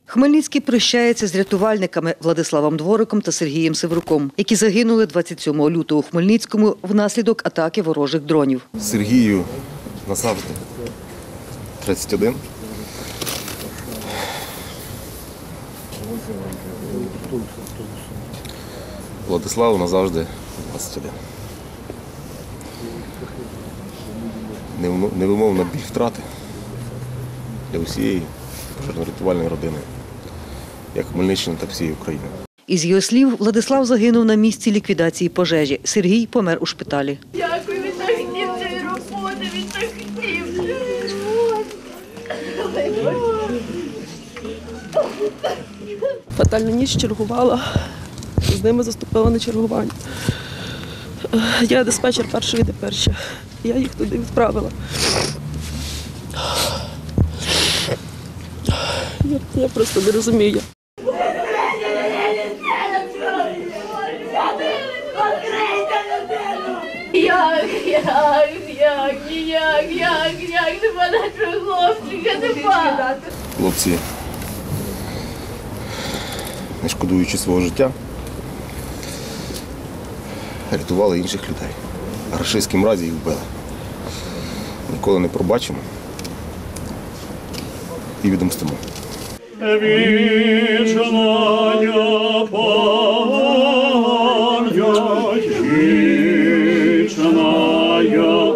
Хмельницький прощається з рятувальниками Владиславом Двориком та Сергієм Севруком, які загинули 27 лютого у Хмельницькому внаслідок атаки ворожих дронів. Сергію назавжди 31. Владиславу назавжди 21. Невимовна біль втрати для усієї пожежно-рятувальної родини, як Хмельниччини та всієї України. Із його слів, Владислав загинув на місці ліквідації пожежі. Сергій помер у шпиталі. Дякую, він так хотів цієї роботи, він так хотів. Фатальна ніч чергувала, з ними заступила на чергування. Я диспетчер першої ДПРЧ. Я їх туди відправила. Я просто не розумію. Як нема нашого хлопчика, нема. Хлопці, не шкодуючи свого життя, рятували інших людей. А рашистським разі їх вбили. Ніколи не пробачимо і відомстимо. Вічная пам'ять, вічная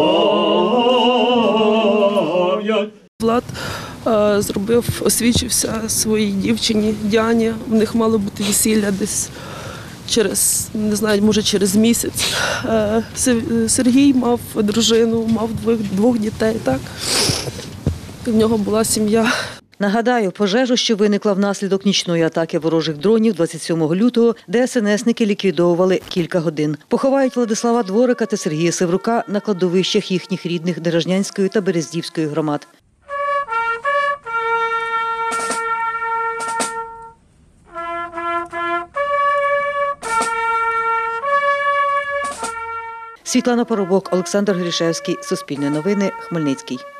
пам'ять. Влад освідчився своїй дівчині Діані. В них мало бути весілля десь через, не знаю, може через місяць. Сергій мав дружину, мав двох дітей, так? В нього була сім'я. Нагадаю, пожежу, що виникла внаслідок нічної атаки ворожих дронів 27 лютого, ДСНСники ліквідовували кілька годин. Поховають Владислава Дворика та Сергія Севрука на кладовищах їхніх рідних Деражнянської та Берездівської громад. Світлана Поробок, Олександр Грішевський. Суспільне новини. Хмельницький.